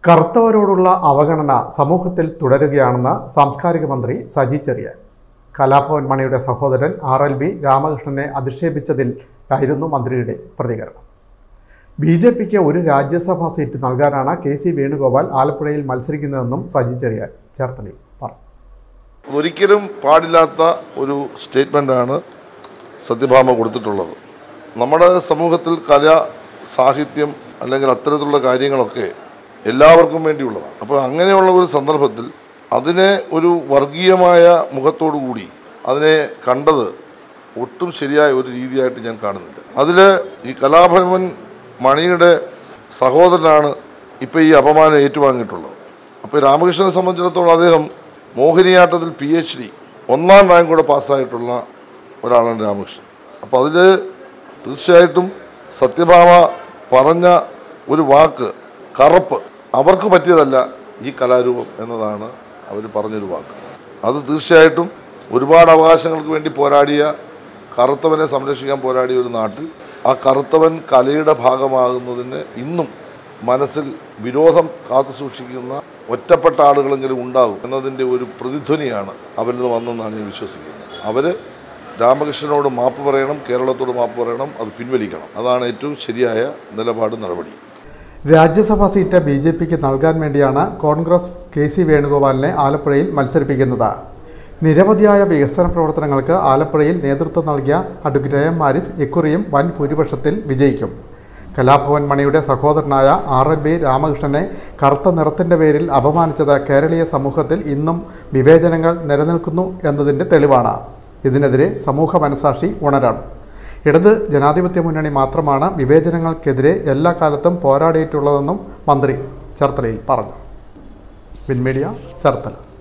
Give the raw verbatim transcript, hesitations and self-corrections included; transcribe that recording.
കറുത്തവരോടുള്ള അവഗണന സമൂഹത്തിൽ തുടരുകയാണെന്ന് സാംസ്കാരിക മന്ത്രി സജി ചെറിയാൻ. കലാഭവൻ മണിയുടെ സഹോദരൻ ആർ എൽ ബി രാമകൃഷ്ണനെ അധിക്ഷേപിച്ചതിൽ ആയിരുന്നു മന്ത്രിയുടെ പ്രതികരണം. ബി ജെ പിക്ക് ഒരു രാജ്യസഭാ സീറ്റ് നൽകാനാണ് കെ സി വേണുഗോപാൽ ആലപ്പുഴയിൽ മത്സരിക്കുന്നതെന്നും സജി ചെറിയാൻ ചേർത്തലയിൽ പറഞ്ഞു. ഒരിക്കലും പാടില്ലാത്ത ഒരു സ്റ്റേറ്റ്മെൻറ്റാണ് സത്യഭാമ കൊടുത്തിട്ടുള്ളത്. നമ്മുടെ സമൂഹത്തിൽ കല, സാഹിത്യം അല്ലെങ്കിൽ അത്തരത്തിലുള്ള കാര്യങ്ങളൊക്കെ എല്ലാവർക്കും വേണ്ടിയുള്ളതാണ്. അപ്പോൾ അങ്ങനെയുള്ള ഒരു സന്ദർഭത്തിൽ അതിനെ ഒരു വർഗീയമായ മുഖത്തോടു കൂടി അതിനെ കണ്ടത് ഒട്ടും ശരിയായ ഒരു രീതിയായിട്ട് ഞാൻ കാണുന്നില്ല. അതിൽ ഈ കലാഭവൻ മണിയുടെ സഹോദരനാണ് ഇപ്പോൾ ഈ അപമാനം ഏറ്റുവാങ്ങിയിട്ടുള്ളത്. അപ്പോൾ രാമകൃഷ്ണനെ സംബന്ധിച്ചിടത്തോളം അദ്ദേഹം മോഹിനിയാട്ടത്തിൽ പി എച്ച് ഡി ഒന്നാം റാങ്ക് കൂടെ പാസ്സായിട്ടുള്ള ഒരാളാണ് രാമകൃഷ്ണൻ. അപ്പോൾ അതിൽ തീർച്ചയായിട്ടും സത്യഭാമ പറഞ്ഞ ഒരു വാക്ക് കറുപ്പ് അവർക്ക് പറ്റിയതല്ല ഈ കലാരൂപം എന്നതാണ് അവർ പറഞ്ഞൊരു വാക്ക്. അത് തീർച്ചയായിട്ടും ഒരുപാട് അവകാശങ്ങൾക്ക് വേണ്ടി പോരാടിയ, കറുത്തവനെ സംരക്ഷിക്കാൻ പോരാടിയ ഒരു നാട്ടിൽ ആ കറുത്തവൻ കലയുടെ ഭാഗമാകുന്നതിന് ഇന്നും മനസ്സിൽ വിരോധം കാത്തു സൂക്ഷിക്കുന്ന ഒറ്റപ്പെട്ട ആളുകളെങ്കിലും ഉണ്ടാകും എന്നതിൻ്റെ ഒരു പ്രതിധ്വനിയാണ് അവരിൽ നിന്ന് വന്നെന്നാണ് ഞാൻ വിശ്വസിക്കുന്നത്. അവർ രാമകൃഷ്ണനോട് മാപ്പ് പറയണം, കേരളത്തോട് മാപ്പ് പറയണം, അത് പിൻവലിക്കണം. അതാണ് ഏറ്റവും ശരിയായ നിലപാട്, നടപടി. രാജ്യസഭാ സീറ്റ് ബി ജെ പിക്ക് നൽകാൻ വേണ്ടിയാണ് കോൺഗ്രസ് കെ സി വേണുഗോപാലിനെ ആലപ്പുഴയിൽ മത്സരിപ്പിക്കുന്നത്. നിരവധിയായ വികസന പ്രവർത്തനങ്ങൾക്ക് ആലപ്പുഴയിൽ നേതൃത്വം നൽകിയ അഡ്വക്കേറ്റ് എം ആരിഫ് ഇക്കുറിയും വൻ ഭൂരിപക്ഷത്തിൽ വിജയിക്കും. കലാഭവൻ മണിയുടെ സഹോദരനായ ആർ എൽ ബി രാമകൃഷ്ണനെ കറുത്ത നിറത്തിൻ്റെ പേരിൽ അപമാനിച്ചത് കേരളീയ സമൂഹത്തിൽ ഇന്നും വിവേചനങ്ങൾ നിലനിൽക്കുന്നു എന്നതിൻ്റെ തെളിവാണ്. ഇതിനെതിരെ സമൂഹ മനസാക്ഷി ഉണരണം. ഇടത് ജനാധിപത്യ മുന്നണി മാത്രമാണ് വിവേചനങ്ങൾക്കെതിരെ എല്ലാ കാലത്തും പോരാടിയിട്ടുള്ളതെന്നും മന്ത്രി ചേർത്തലയിൽ പറഞ്ഞു. വിൻമീഡിയ, ചേർത്തല.